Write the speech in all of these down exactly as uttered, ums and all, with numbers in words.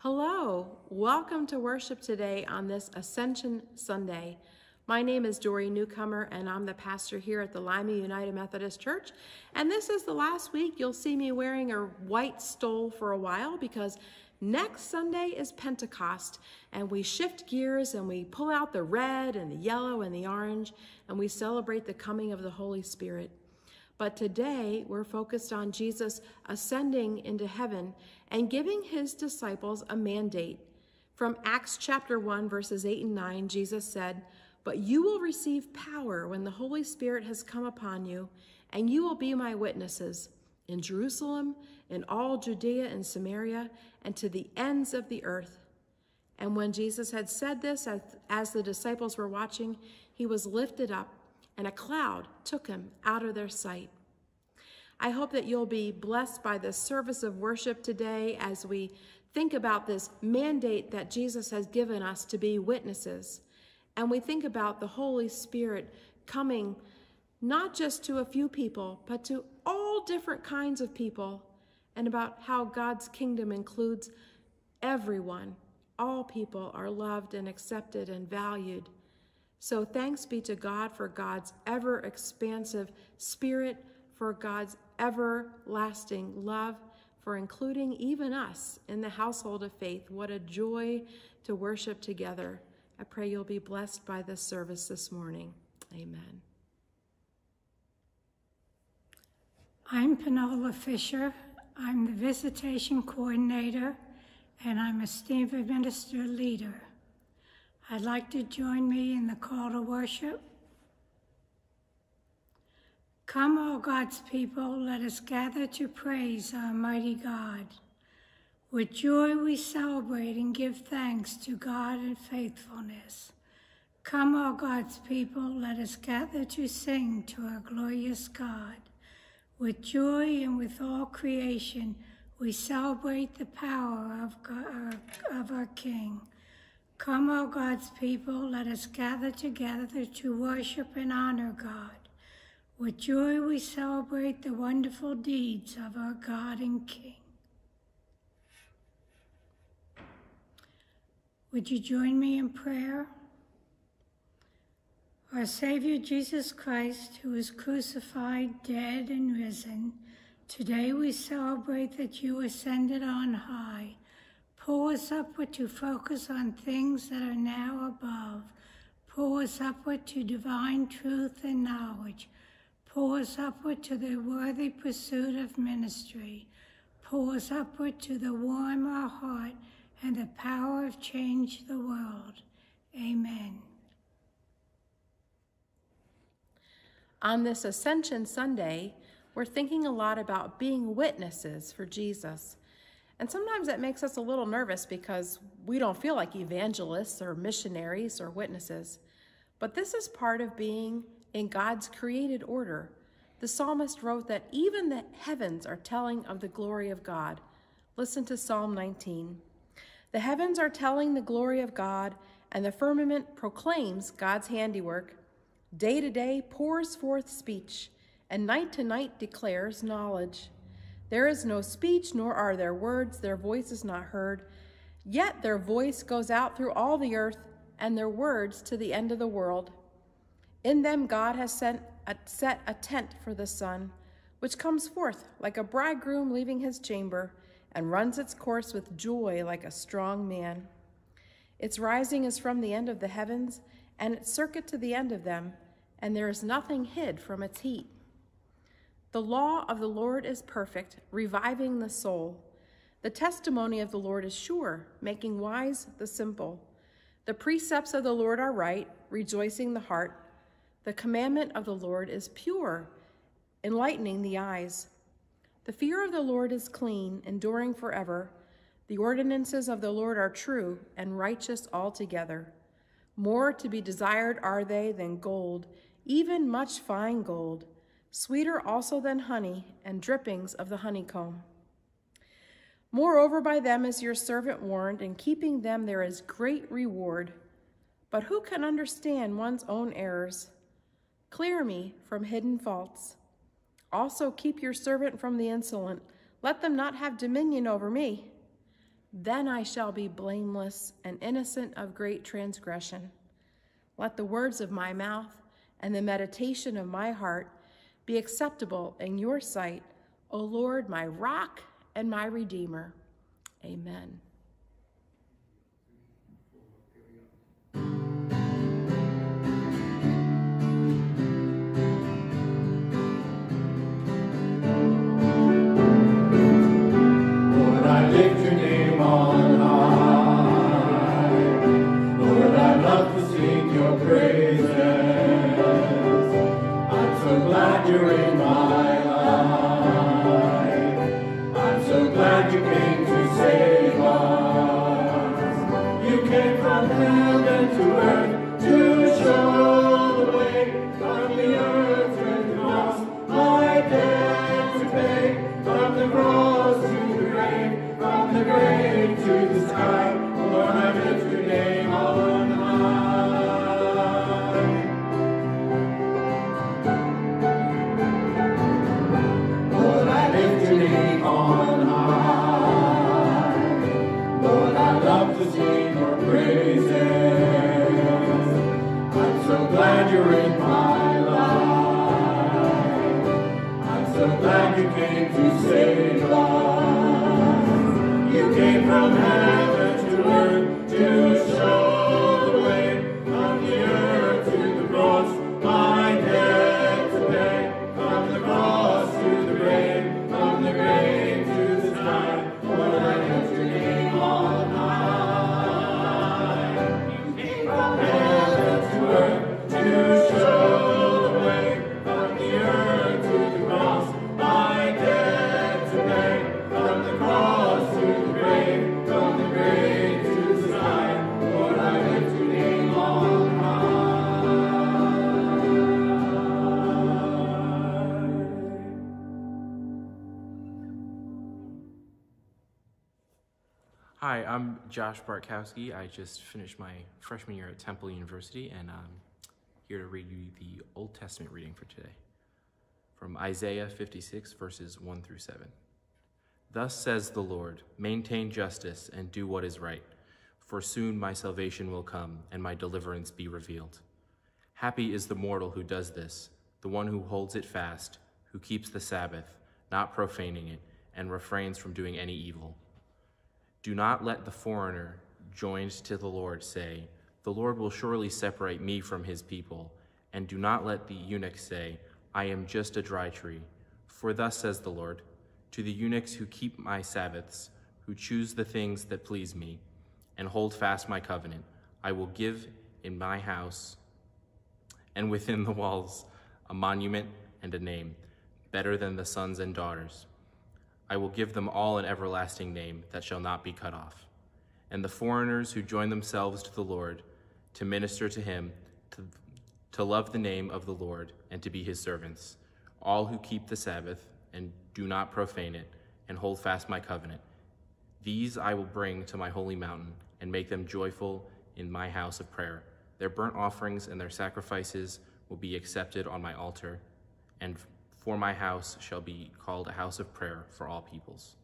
Hello, welcome to worship today on this Ascension Sunday. My name is Dory Newcomer and I'm the pastor here at the Lima United Methodist Church. And this is the last week you'll see me wearing a white stole for a while because next Sunday is Pentecost and we shift gears and we pull out the red and the yellow and the orange and we celebrate the coming of the Holy Spirit. But today we're focused on Jesus ascending into heaven and giving his disciples a mandate. From Acts chapter one, verses eight and nine, Jesus said, "But you will receive power when the Holy Spirit has come upon you, and you will be my witnesses in Jerusalem, in all Judea and Samaria, and to the ends of the earth." And when Jesus had said this, as, as the disciples were watching, he was lifted up, and a cloud took him out of their sight. I hope that you'll be blessed by this service of worship today as we think about this mandate that Jesus has given us to be witnesses. And we think about the Holy Spirit coming not just to a few people, but to all different kinds of people, and about how God's kingdom includes everyone. All people are loved and accepted and valued. So thanks be to God for God's ever-expansive spirit, for God's everlasting love, for including even us in the household of faith. What a joy to worship together. I pray you'll be blessed by this service this morning. Amen. I'm Panola Fisher. I'm the visitation coordinator, and I'm a Stephen Minister leader. I'd like to join me in the call to worship. Come, all God's people, let us gather to praise our mighty God. With joy we celebrate and give thanks to God in faithfulness. Come, all God's people, let us gather to sing to our glorious God. With joy and with all creation, we celebrate the power of, God, of our King. Come, all God's people, let us gather together to worship and honor God. With joy we celebrate the wonderful deeds of our God and King. Would you join me in prayer? Our Savior Jesus Christ, who is crucified, dead, and risen, today we celebrate that you ascended on high. Pull us upward to focus on things that are now above. Pull us upward to divine truth and knowledge. Pull us upward to the worthy pursuit of ministry. Pull us upward to the warm our heart and the power of change the world. Amen. On this Ascension Sunday, we're thinking a lot about being witnesses for Jesus. And sometimes that makes us a little nervous because we don't feel like evangelists or missionaries or witnesses. But this is part of being in God's created order. The psalmist wrote that even the heavens are telling of the glory of God. Listen to Psalm nineteen. The heavens are telling the glory of God, and the firmament proclaims God's handiwork. Day to day pours forth speech, and night to night declares knowledge. There is no speech, nor are there words, their voice is not heard. Yet their voice goes out through all the earth, and their words to the end of the world. In them God has sent a, set a tent for the sun, which comes forth like a bridegroom leaving his chamber, and runs its course with joy like a strong man. Its rising is from the end of the heavens, and its circuit to the end of them, and there is nothing hid from its heat. The law of the Lord is perfect, reviving the soul. The testimony of the Lord is sure, making wise the simple. The precepts of the Lord are right, rejoicing the heart. The commandment of the Lord is pure, enlightening the eyes. The fear of the Lord is clean, enduring forever. The ordinances of the Lord are true and righteous altogether. More to be desired are they than gold, even much fine gold. Sweeter also than honey and drippings of the honeycomb. Moreover, by them is your servant warned, in keeping them there is great reward. But who can understand one's own errors? Clear me from hidden faults. Also keep your servant from the insolent. Let them not have dominion over me. Then I shall be blameless and innocent of great transgression. Let the words of my mouth and the meditation of my heart be acceptable in your sight, O Lord, my rock and my redeemer. Amen. Lord, I lift your name on high. Lord, I love to sing your praises. I'm so glad you're in my life. I'm so glad you came to save us. You came from heaven to earth to show the way, from the earth to the cross, my debt to pay, from the cross to the grave, from the grave to the sky. Lord, I lift your name on high. Lord, I lift your name on high. Lord, I love to sing your praises. I'm so glad you're in my life. I'm so glad you came to save us. You came from heaven to earth to show the way, from the earth to the cross, my debt to pay, from the cross to the grave, from the grave to the sky. Lord, I lift your name on high. You came from heaven to earth to show the way, from the earth to the cross, my debt to pay, from the cross to the grave, from the grave to the sky. Lord, I lift your name on high. Hi, I'm Josh Bartkowski. I just finished my freshman year at Temple University, and I'm here to read you the Old Testament reading for today, from Isaiah fifty-six, verses one through seven. Thus says the Lord, maintain justice and do what is right, for soon my salvation will come and my deliverance be revealed. Happy is the mortal who does this, the one who holds it fast, who keeps the Sabbath, not profaning it, and refrains from doing any evil. Do not let the foreigner joined to the Lord say, the Lord will surely separate me from his people, and do not let the eunuch say, I am just a dry tree. For thus says the Lord, to the eunuchs who keep my Sabbaths, who choose the things that please me, and hold fast my covenant, I will give in my house and within the walls a monument and a name, better than the sons and daughters. I will give them all an everlasting name that shall not be cut off. And the foreigners who join themselves to the Lord, to minister to him, to, to love the name of the Lord, and to be his servants, all who keep the Sabbath and do not profane it, and hold fast my covenant, these I will bring to my holy mountain, and make them joyful in my house of prayer. Their burnt offerings and their sacrifices will be accepted on my altar, and for my house shall be called a house of prayer for all peoples.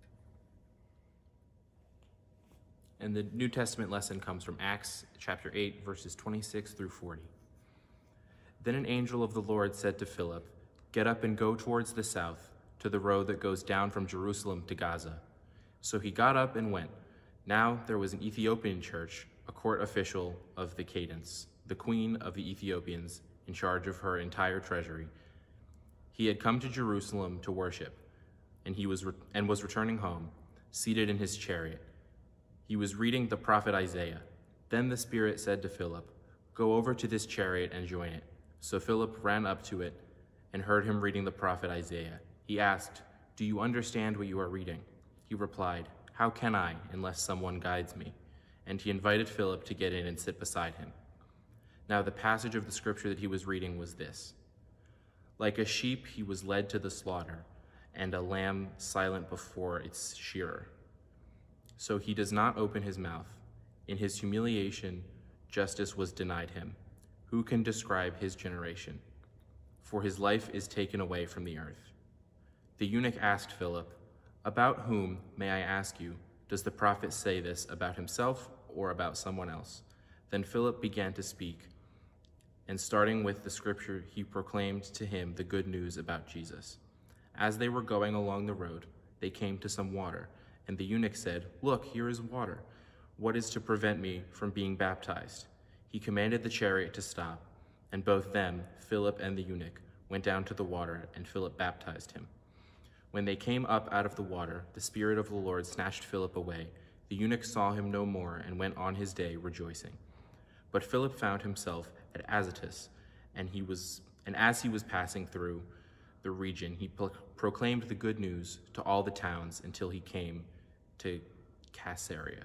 And the New Testament lesson comes from Acts chapter eight, verses twenty-six through forty. Then an angel of the Lord said to Philip, get up and go towards the south, to the road that goes down from Jerusalem to Gaza. So he got up and went. Now there was an Ethiopian church, a court official of the Cadence, the queen of the Ethiopians, in charge of her entire treasury. He had come to Jerusalem to worship, and he was re- and was returning home, seated in his chariot. He was reading the prophet Isaiah. Then the Spirit said to Philip, go over to this chariot and join it. So Philip ran up to it and heard him reading the prophet Isaiah. He asked, do you understand what you are reading? He replied, how can I, unless someone guides me? And he invited Philip to get in and sit beside him. Now the passage of the scripture that he was reading was this: like a sheep he was led to the slaughter, and a lamb silent before its shearer. So he does not open his mouth. In his humiliation, justice was denied him. Who can describe his generation? For his life is taken away from the earth. The eunuch asked Philip, about whom, may I ask you, does the prophet say this about himself or about someone else?" Then Philip began to speak, and starting with the scripture, he proclaimed to him the good news about Jesus. As they were going along the road, they came to some water, and the eunuch said, "Look, here is water. What is to prevent me from being baptized?" He commanded the chariot to stop, and both them, Philip and the eunuch, went down to the water, and Philip baptized him. When they came up out of the water, the Spirit of the Lord snatched Philip away. The eunuch saw him no more and went on his day rejoicing. But Philip found himself at Azotus, and he was, and as he was passing through the region, he pro- proclaimed the good news to all the towns until he came to Caesarea.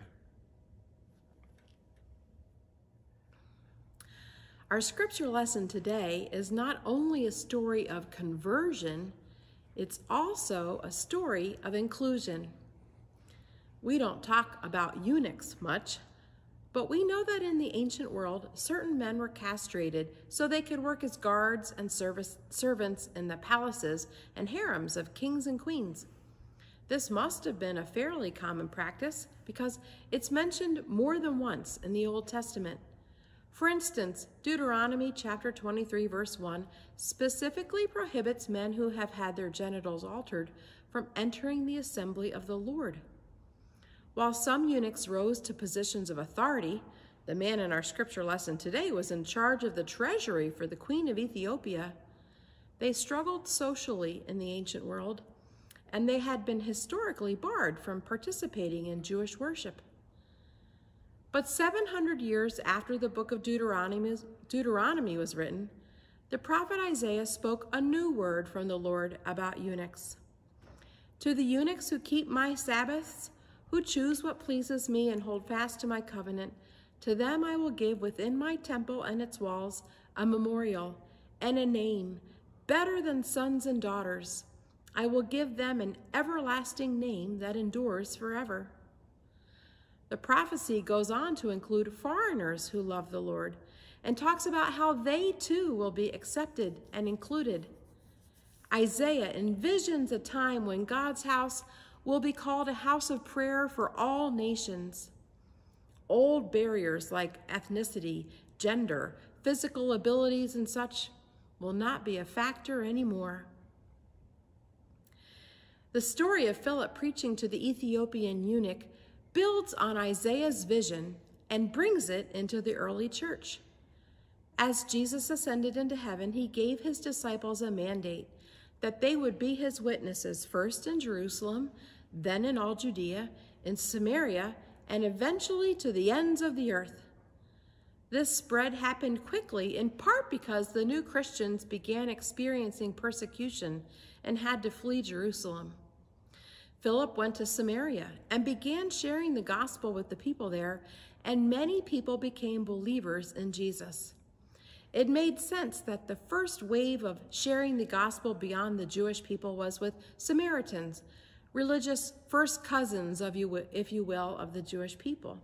Our scripture lesson today is not only a story of conversion, it's also a story of inclusion. We don't talk about eunuchs much, but we know that in the ancient world, certain men were castrated so they could work as guards and service, servants in the palaces and harems of kings and queens. This must have been a fairly common practice because it's mentioned more than once in the Old Testament. For instance, Deuteronomy chapter twenty-three, verse one, specifically prohibits men who have had their genitals altered from entering the assembly of the Lord. While some eunuchs rose to positions of authority, the man in our scripture lesson today was in charge of the treasury for the Queen of Ethiopia. They struggled socially in the ancient world, and they had been historically barred from participating in Jewish worship. But seven hundred years after the book of Deuteronomy, Deuteronomy was written, the prophet Isaiah spoke a new word from the Lord about eunuchs. "To the eunuchs who keep my Sabbaths, who choose what pleases me and hold fast to my covenant, to them I will give within my temple and its walls a memorial and a name better than sons and daughters. I will give them an everlasting name that endures forever." The prophecy goes on to include foreigners who love the Lord and talks about how they too will be accepted and included. Isaiah envisions a time when God's house will be called a house of prayer for all nations. Old barriers like ethnicity, gender, physical abilities, and such will not be a factor anymore. The story of Philip preaching to the Ethiopian eunuch builds on Isaiah's vision and brings it into the early church. As Jesus ascended into heaven, he gave his disciples a mandate that they would be his witnesses first in Jerusalem, then in all Judea, in Samaria, and eventually to the ends of the earth. This spread happened quickly, in part because the new Christians began experiencing persecution and had to flee Jerusalem. Philip went to Samaria and began sharing the gospel with the people there, and many people became believers in Jesus. It made sense that the first wave of sharing the gospel beyond the Jewish people was with Samaritans, religious first cousins, of you, if you will, of the Jewish people.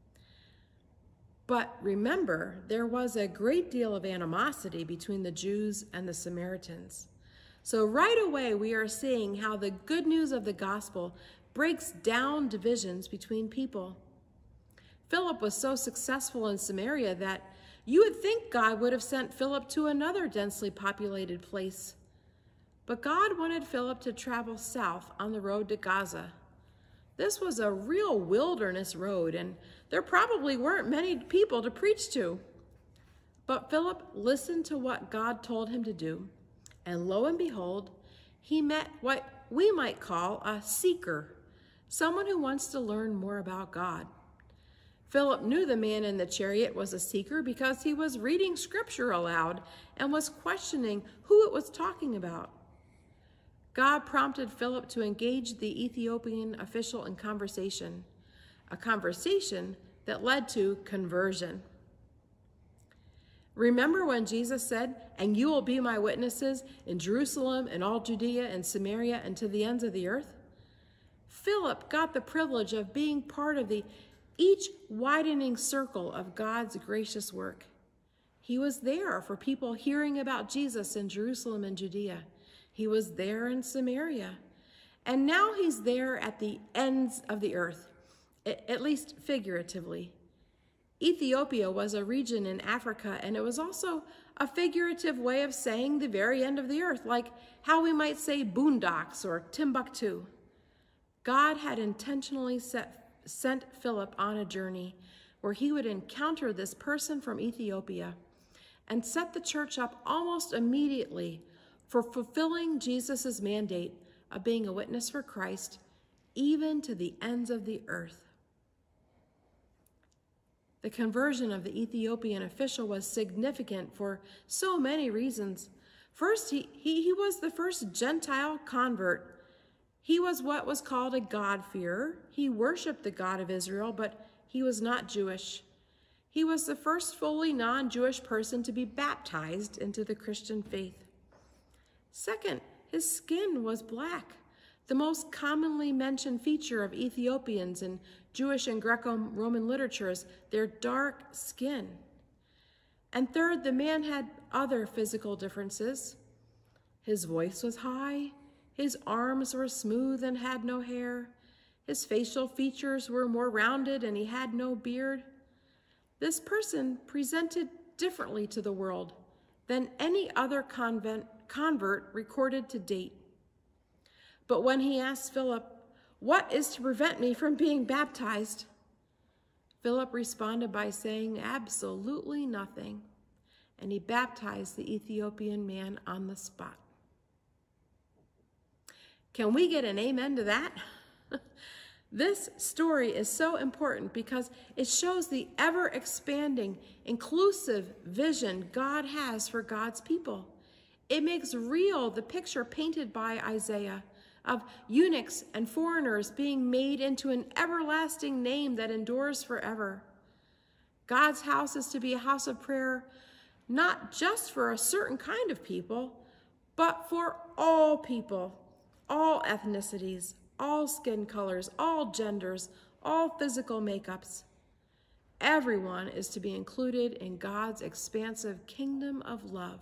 But remember, there was a great deal of animosity between the Jews and the Samaritans. So right away, we are seeing how the good news of the gospel breaks down divisions between people. Philip was so successful in Samaria that you would think God would have sent Philip to another densely populated place. But God wanted Philip to travel south on the road to Gaza. This was a real wilderness road, and there probably weren't many people to preach to. But Philip listened to what God told him to do. And lo and behold, he met what we might call a seeker, someone who wants to learn more about God. Philip knew the man in the chariot was a seeker because he was reading scripture aloud and was questioning who it was talking about. God prompted Philip to engage the Ethiopian official in conversation, a conversation that led to conversion. Remember when Jesus said, "And you will be my witnesses in Jerusalem and all Judea and Samaria and to the ends of the earth"? Philip got the privilege of being part of the each widening circle of God's gracious work. He was there for people hearing about Jesus in Jerusalem and Judea. He was there in Samaria. And now he's there at the ends of the earth, at least figuratively. Ethiopia was a region in Africa, and it was also a figurative way of saying the very end of the earth, like how we might say boondocks or Timbuktu. God had intentionally set, sent Philip on a journey where he would encounter this person from Ethiopia and set the church up almost immediately for fulfilling Jesus' mandate of being a witness for Christ, even to the ends of the earth. The conversion of the Ethiopian official was significant for so many reasons. First, he, he, he was the first Gentile convert. He was what was called a God-fearer. He worshiped the God of Israel, but he was not Jewish. He was the first fully non-Jewish person to be baptized into the Christian faith. Second, his skin was black, the most commonly mentioned feature of Ethiopians in Jewish and Greco-Roman literature is their dark skin. And third, the man had other physical differences. His voice was high, his arms were smooth and had no hair, his facial features were more rounded and he had no beard. This person presented differently to the world than any other convent, convert recorded to date. But when he asked Philip, "What is to prevent me from being baptized?" Philip responded by saying, "Absolutely nothing." And he baptized the Ethiopian man on the spot. Can we get an amen to that? This story is so important because it shows the ever-expanding, inclusive vision God has for God's people. It makes real the picture painted by Isaiah of eunuchs and foreigners being made into an everlasting name that endures forever. God's house is to be a house of prayer, not just for a certain kind of people, but for all people, all ethnicities, all skin colors, all genders, all physical makeups. Everyone is to be included in God's expansive kingdom of love.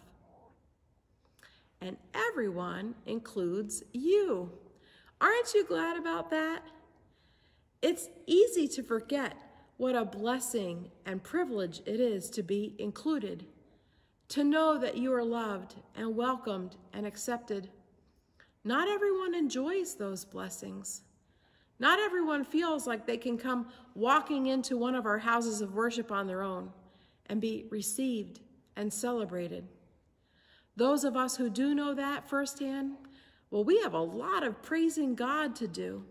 And everyone includes you. Aren't you glad about that? It's easy to forget what a blessing and privilege it is to be included, to know that you are loved and welcomed and accepted. Not everyone enjoys those blessings. Not everyone feels like they can come walking into one of our houses of worship on their own and be received and celebrated. Those of us who do know that firsthand, well, we have a lot of praising God to do.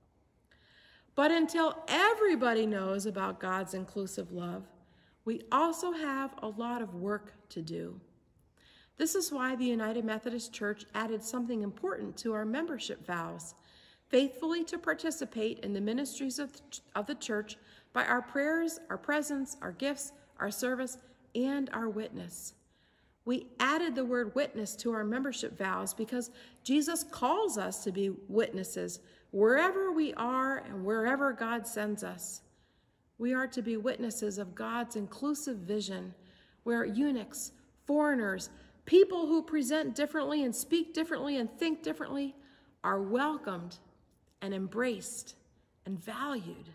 But until everybody knows about God's inclusive love, we also have a lot of work to do. This is why the United Methodist Church added something important to our membership vows: faithfully to participate in the ministries of, of the church by our prayers, our presence, our gifts, our service, and our witness. We added the word witness to our membership vows because Jesus calls us to be witnesses wherever we are and wherever God sends us. We are to be witnesses of God's inclusive vision where eunuchs, foreigners, people who present differently and speak differently and think differently are welcomed and embraced and valued.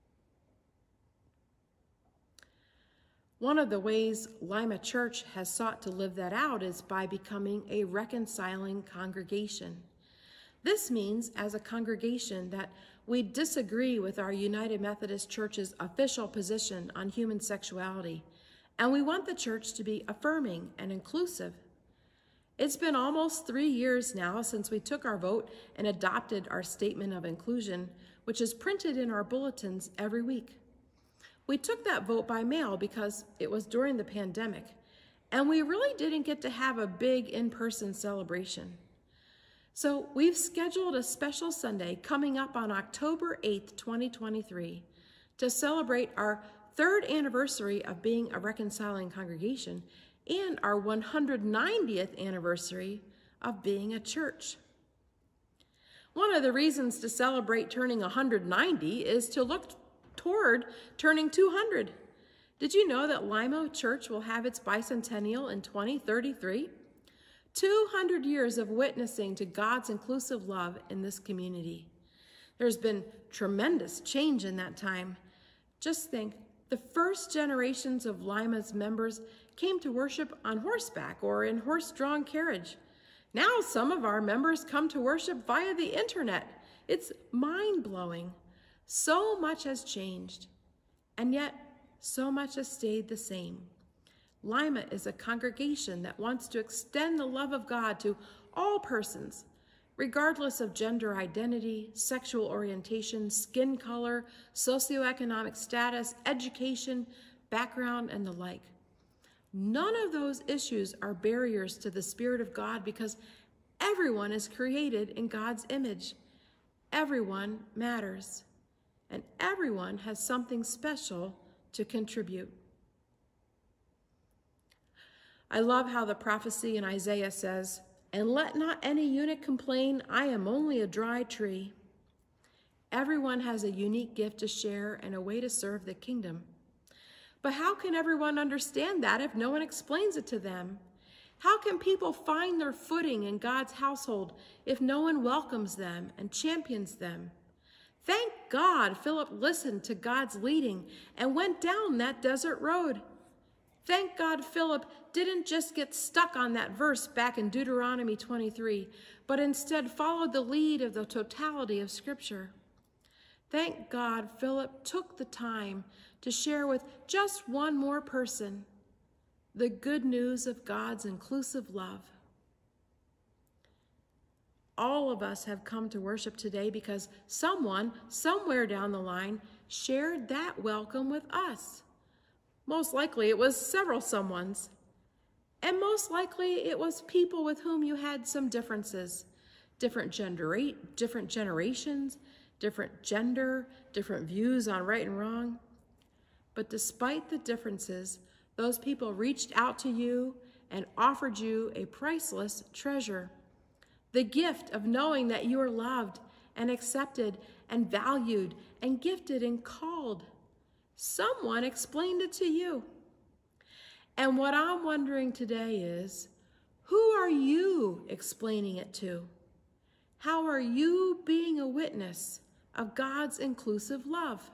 One of the ways Lima Church has sought to live that out is by becoming a reconciling congregation. This means, as a congregation, that we disagree with our United Methodist Church's official position on human sexuality, and we want the church to be affirming and inclusive. It's been almost three years now since we took our vote and adopted our statement of inclusion, which is printed in our bulletins every week. We took that vote by mail because it was during the pandemic, and we really didn't get to have a big in-person celebration. So we've scheduled a special Sunday coming up on October eighth, twenty twenty-three, to celebrate our third anniversary of being a reconciling congregation and our one hundred ninetieth anniversary of being a church. One of the reasons to celebrate turning one hundred ninety is to look toward turning two hundred. Did you know that Lima Church will have its bicentennial in twenty thirty-three? two hundred years of witnessing to God's inclusive love in this community. There's been tremendous change in that time. Just think, the first generations of Lima's members came to worship on horseback or in horse-drawn carriage. Now some of our members come to worship via the internet. It's mind-blowing. So much has changed, and yet so much has stayed the same. Lima is a congregation that wants to extend the love of God to all persons, regardless of gender identity, sexual orientation, skin color, socioeconomic status, education, background, and the like. None of those issues are barriers to the Spirit of God because everyone is created in God's image. Everyone matters, and everyone has something special to contribute. I love how the prophecy in Isaiah says, "And let not any eunuch complain, I am only a dry tree." Everyone has a unique gift to share and a way to serve the kingdom. But how can everyone understand that if no one explains it to them? How can people find their footing in God's household if no one welcomes them and champions them? Thank God Philip listened to God's leading and went down that desert road. Thank God Philip didn't just get stuck on that verse back in Deuteronomy twenty-three, but instead followed the lead of the totality of Scripture. Thank God Philip took the time to share with just one more person the good news of God's inclusive love. All of us have come to worship today because someone, somewhere down the line, shared that welcome with us. Most likely it was several someones. And most likely it was people with whom you had some differences. Different gender, different generations, different gender, different views on right and wrong. But despite the differences, those people reached out to you and offered you a priceless treasure. The gift of knowing that you are loved and accepted and valued and gifted and called. Someone explained it to you. And what I'm wondering today is, who are you explaining it to? How are you being a witness of God's inclusive love?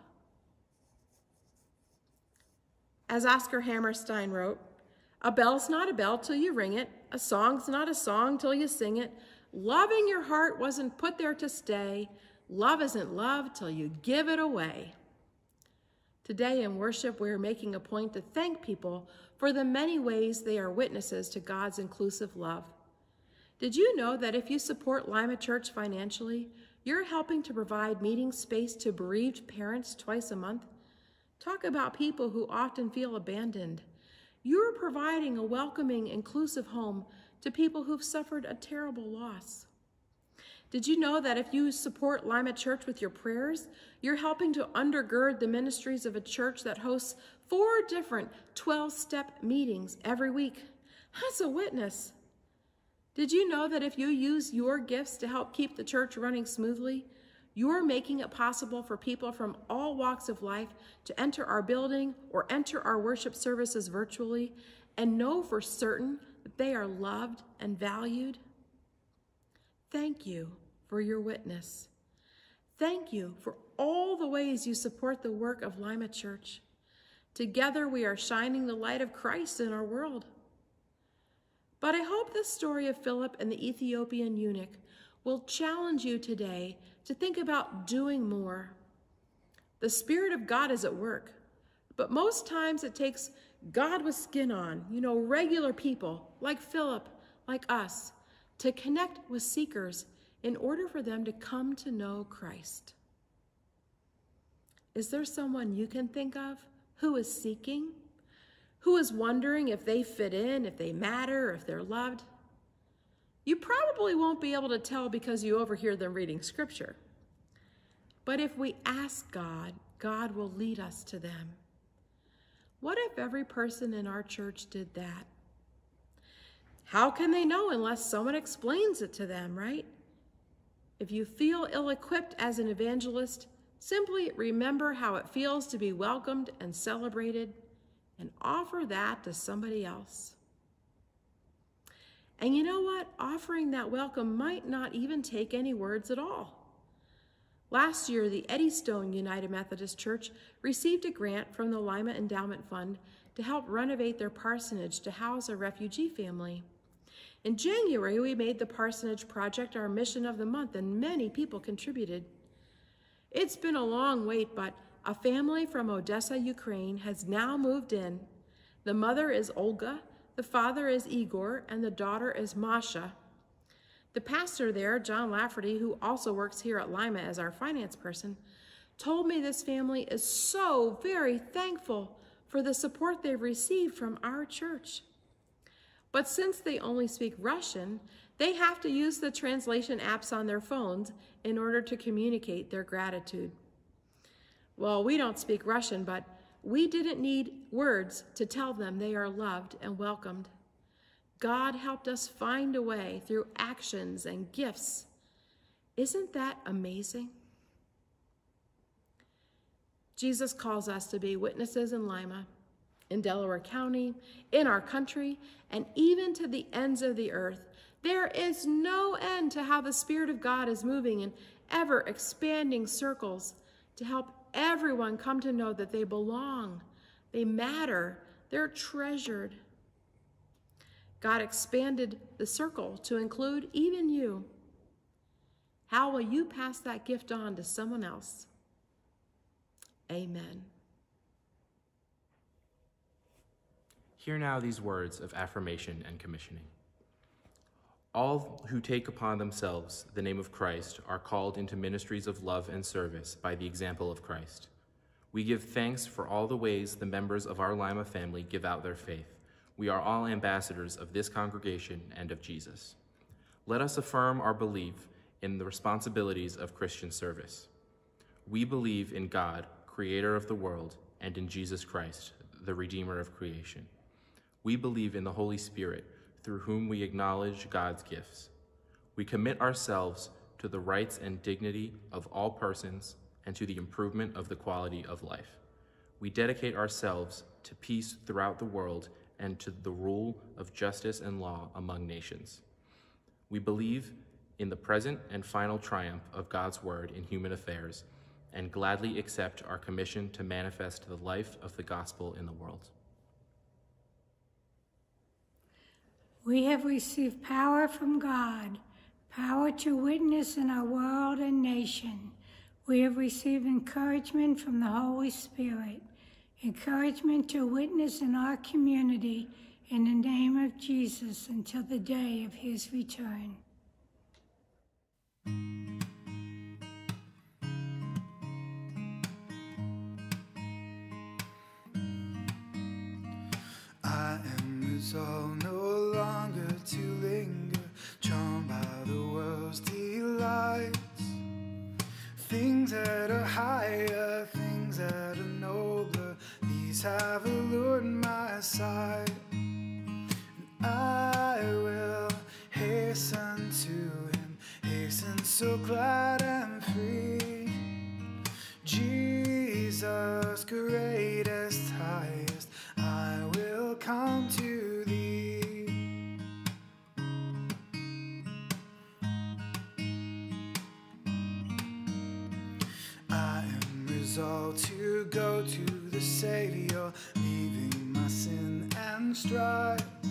As Oscar Hammerstein wrote, "A bell's not a bell till you ring it. A song's not a song till you sing it. Love in your heart wasn't put there to stay. Love isn't love till you give it away." Today in worship, we're making a point to thank people for the many ways they are witnesses to God's inclusive love. Did you know that if you support Lima Church financially, you're helping to provide meeting space to bereaved parents twice a month? Talk about people who often feel abandoned. You're providing a welcoming, inclusive home to people who've suffered a terrible loss. Did you know that if you support Lima Church with your prayers, you're helping to undergird the ministries of a church that hosts four different twelve-step meetings every week? That's a witness. Did you know that if you use your gifts to help keep the church running smoothly, you're making it possible for people from all walks of life to enter our building or enter our worship services virtually and know for certain that they are loved and valued? Thank you for your witness. Thank you for all the ways you support the work of Lima Church. Together we are shining the light of Christ in our world. But I hope the story of Philip and the Ethiopian eunuch will challenge you today to think about doing more. The Spirit of God is at work, but most times it takes God with skin on, you know, regular people like Philip, like us, to connect with seekers in order for them to come to know Christ. Is there someone you can think of who is seeking, who is wondering if they fit in, if they matter, if they're loved? You probably won't be able to tell because you overhear them reading Scripture. But if we ask God, God will lead us to them. What if every person in our church did that? How can they know unless someone explains it to them, right? If you feel ill-equipped as an evangelist, simply remember how it feels to be welcomed and celebrated and offer that to somebody else. And you know what? Offering that welcome might not even take any words at all. Last year, the Eddystone United Methodist Church received a grant from the Lima Endowment Fund to help renovate their parsonage to house a refugee family. In January, we made the parsonage project our mission of the month, and many people contributed. It's been a long wait, but a family from Odessa, Ukraine has now moved in. The mother is Olga, the father is Igor, and the daughter is Masha. The pastor there, John Lafferty, who also works here at Lima as our finance person, told me this family is so very thankful for the support they've received from our church. But since they only speak Russian, they have to use the translation apps on their phones in order to communicate their gratitude. Well, we don't speak Russian, but we didn't need words to tell them they are loved and welcomed. God helped us find a way through actions and gifts. Isn't that amazing? Jesus calls us to be witnesses in Lima, in Delaware County, in our country, and even to the ends of the earth. There is no end to how the Spirit of God is moving in ever-expanding circles to help everyone come to know that they belong, they matter, they're treasured. God expanded the circle to include even you. How will you pass that gift on to someone else? Amen. Hear now these words of affirmation and commissioning. All who take upon themselves the name of Christ are called into ministries of love and service by the example of Christ. We give thanks for all the ways the members of our Lima family give out their faith. We are all ambassadors of this congregation and of Jesus. Let us affirm our belief in the responsibilities of Christian service. We believe in God, creator of the world, and in Jesus Christ, the Redeemer of creation. We believe in the Holy Spirit, through whom we acknowledge God's gifts. We commit ourselves to the rights and dignity of all persons and to the improvement of the quality of life. We dedicate ourselves to peace throughout the world and to the rule of justice and law among nations. We believe in the present and final triumph of God's word in human affairs and gladly accept our commission to manifest the life of the gospel in the world. We have received power from God, power to witness in our world and nation. We have received encouragement from the Holy Spirit, encouragement to witness in our community in the name of Jesus until the day of his return. I am resolved no longer to linger, charmed by the world's delights. Things that are higher, things that are nobler, these have allured my sight. And I will hasten to him, hasten so glad and free. Jesus, greatest, highest, I will come to thee. I am resolved to go to the Savior, leaving my sin and strife.